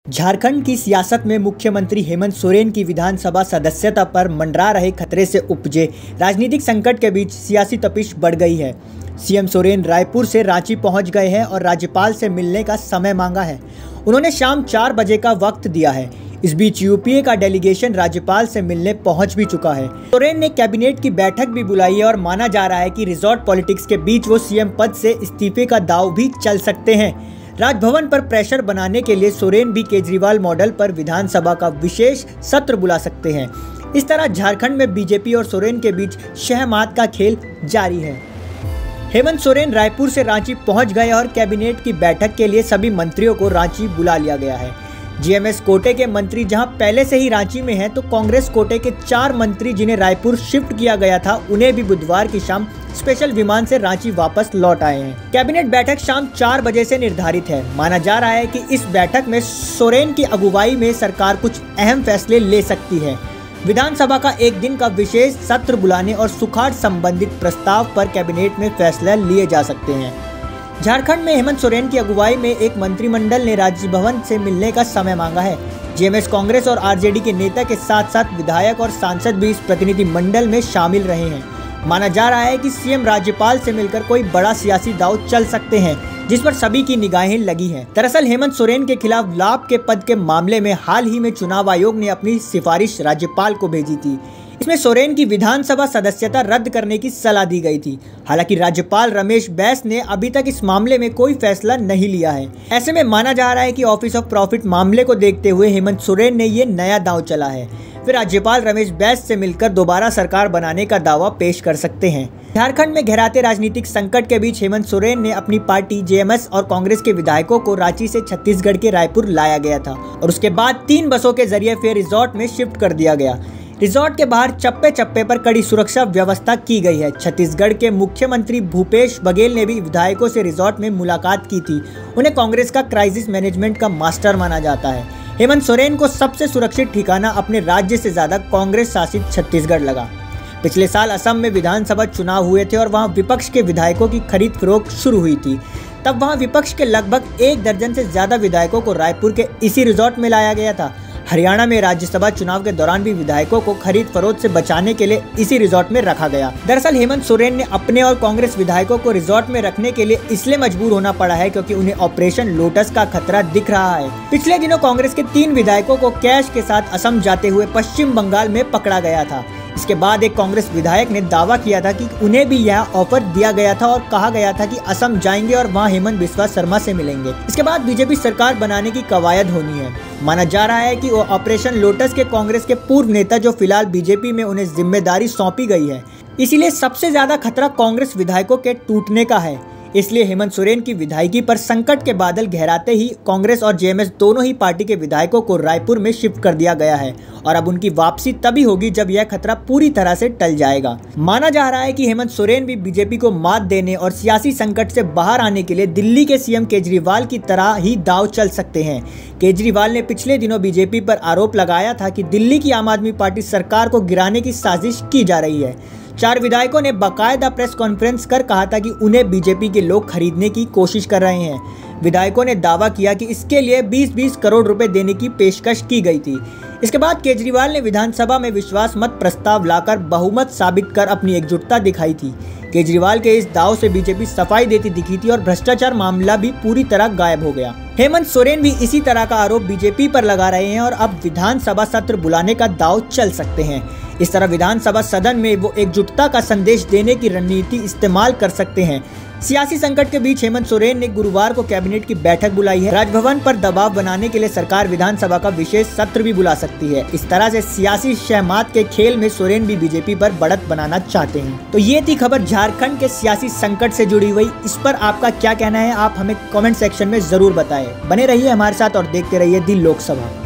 झारखंड की सियासत में मुख्यमंत्री हेमंत सोरेन की विधानसभा सदस्यता पर मंडरा रहे खतरे से उपजे राजनीतिक संकट के बीच सियासी तपिश बढ़ गई है। सीएम सोरेन रायपुर से रांची पहुंच गए हैं और राज्यपाल से मिलने का समय मांगा है। उन्होंने शाम 4 बजे का वक्त दिया है। इस बीच यूपीए का डेलीगेशन राज्यपाल से मिलने पहुंच भी चुका है। सोरेन ने कैबिनेट की बैठक भी बुलाई है और माना जा रहा है कि रिजॉर्ट पॉलिटिक्स के बीच वो सीएम पद से इस्तीफे का दांव भी चल सकते हैं। राजभवन पर प्रेशर बनाने के लिए सोरेन भी केजरीवाल मॉडल पर विधानसभा का विशेष सत्र बुला सकते हैं। इस तरह झारखंड में बीजेपी और सोरेन के बीच शहमात का खेल जारी है। हेमंत सोरेन रायपुर से रांची पहुंच गए और कैबिनेट की बैठक के लिए सभी मंत्रियों को रांची बुला लिया गया है। जीएमएस कोटे के मंत्री जहां पहले से ही रांची में हैं, तो कांग्रेस कोटे के 4 मंत्री जिन्हें रायपुर शिफ्ट किया गया था, उन्हें भी बुधवार की शाम स्पेशल विमान से रांची वापस लौट आए हैं। कैबिनेट बैठक शाम 4 बजे से निर्धारित है। माना जा रहा है कि इस बैठक में सोरेन की अगुवाई में सरकार कुछ अहम फैसले ले सकती है। विधानसभा का एक दिन का विशेष सत्र बुलाने और सुखाड़ संबंधित प्रस्ताव पर कैबिनेट में फैसला लिए जा सकते हैं। झारखंड में हेमंत सोरेन की अगुवाई में एक मंत्रिमंडल ने राजभवन से मिलने का समय मांगा है। जीएमएस कांग्रेस और आरजेडी के नेता के साथ साथ विधायक और सांसद भी इस प्रतिनिधि मंडल में शामिल रहे हैं। माना जा रहा है कि सीएम राज्यपाल से मिलकर कोई बड़ा सियासी दांव चल सकते हैं, जिस पर सभी की निगाहें लगी हैं। दरअसल हेमंत सोरेन के खिलाफ लाभ के पद के मामले में हाल ही में चुनाव आयोग ने अपनी सिफारिश राज्यपाल को भेजी थी। इसमें सोरेन की विधानसभा सदस्यता रद्द करने की सलाह दी गई थी। हालांकि राज्यपाल रमेश बैस ने अभी तक इस मामले में कोई फैसला नहीं लिया है। ऐसे में माना जा रहा है कि ऑफिस ऑफ प्रॉफिट मामले को देखते हुए हेमंत सोरेन ने ये नया दांव चला है। फिर राज्यपाल रमेश बैस से मिलकर दोबारा सरकार बनाने का दावा पेश कर सकते हैं। झारखंड में गहराते राजनीतिक संकट के बीच हेमंत सोरेन ने अपनी पार्टी जेएमएस और कांग्रेस के विधायकों को रांची से छत्तीसगढ़ के रायपुर लाया गया था और उसके बाद 3 बसों के जरिए फिर रिजॉर्ट में शिफ्ट कर दिया गया। रिजॉर्ट के बाहर चप्पे चप्पे पर कड़ी सुरक्षा व्यवस्था की गई है। छत्तीसगढ़ के मुख्यमंत्री भूपेश बघेल ने भी विधायकों से रिजॉर्ट में मुलाकात की थी। उन्हें कांग्रेस का क्राइसिस मैनेजमेंट का मास्टर माना जाता है। हेमंत सोरेन को सबसे सुरक्षित ठिकाना अपने राज्य से ज्यादा कांग्रेस शासित छत्तीसगढ़ लगा। पिछले साल असम में विधानसभा चुनाव हुए थे और वहां विपक्ष के विधायकों की खरीद फरोख्त शुरू हुई थी। तब वहां विपक्ष के लगभग 1 दर्जन से ज्यादा विधायकों को रायपुर के इसी रिजॉर्ट में लाया गया था। हरियाणा में राज्यसभा चुनाव के दौरान भी विधायकों को खरीद फरोख्त से बचाने के लिए इसी रिजॉर्ट में रखा गया। दरअसल हेमंत सोरेन ने अपने और कांग्रेस विधायकों को रिजॉर्ट में रखने के लिए इसलिए मजबूर होना पड़ा है क्योंकि उन्हें ऑपरेशन लोटस का खतरा दिख रहा है। पिछले दिनों कांग्रेस के 3 विधायकों को कैश के साथ असम जाते हुए पश्चिम बंगाल में पकड़ा गया था। इसके बाद एक कांग्रेस विधायक ने दावा किया था कि उन्हें भी यह ऑफर दिया गया था और कहा गया था कि असम जाएंगे और वहां हेमंत बिस्वा शर्मा से मिलेंगे। इसके बाद बीजेपी सरकार बनाने की कवायद होनी है। माना जा रहा है कि वो ऑपरेशन लोटस के कांग्रेस के पूर्व नेता जो फिलहाल बीजेपी में उन्हें जिम्मेदारी सौंपी गई है, इसीलिए सबसे ज्यादा खतरा कांग्रेस विधायकों के टूटने का है। इसलिए हेमंत सोरेन की विधायकी पर संकट के बादल गहराते ही कांग्रेस और जेएमएस दोनों ही पार्टी के विधायकों को रायपुर में शिफ्ट कर दिया गया है और अब उनकी वापसी तभी होगी जब यह खतरा पूरी तरह से टल जाएगा। माना जा रहा है कि हेमंत सोरेन भी बीजेपी को मात देने और सियासी संकट से बाहर आने के लिए दिल्ली के सीएम केजरीवाल की तरह ही दांव चल सकते हैं। केजरीवाल ने पिछले दिनों बीजेपी पर आरोप लगाया था कि दिल्ली की आम आदमी पार्टी सरकार को गिराने की साजिश की जा रही है। 4 विधायकों ने बाकायदा प्रेस कॉन्फ्रेंस कर कहा था कि उन्हें बीजेपी के लोग खरीदने की कोशिश कर रहे हैं। विधायकों ने दावा किया कि इसके लिए 20-20 करोड़ रुपए देने की पेशकश की गई थी। इसके बाद केजरीवाल ने विधानसभा में विश्वास मत प्रस्ताव लाकर बहुमत साबित कर अपनी एकजुटता दिखाई थी। केजरीवाल के इस दाव से बीजेपी सफाई देती दिखी थी और भ्रष्टाचार मामला भी पूरी तरह गायब हो गया। हेमंत सोरेन भी इसी तरह का आरोप बीजेपी पर लगा रहे हैं और अब विधानसभा सत्र बुलाने का दाव चल सकते हैं। इस तरह विधानसभा सदन में वो एकजुटता का संदेश देने की रणनीति इस्तेमाल कर सकते हैं। सियासी संकट के बीच हेमंत सोरेन ने गुरुवार को कैबिनेट की बैठक बुलाई है। राजभवन पर दबाव बनाने के लिए सरकार विधानसभा का विशेष सत्र भी बुला सकती है। इस तरह से सियासी शहमात के खेल में सोरेन भी बीजेपी पर बढ़त बनाना चाहते हैं। तो ये थी खबर झारखंड के सियासी संकट से जुड़ी हुई। इस पर आपका क्या कहना है, आप हमें कमेंट सेक्शन में जरूर बताएं। बने रहिए हमारे साथ और देखते रहिए दी लोकसभा।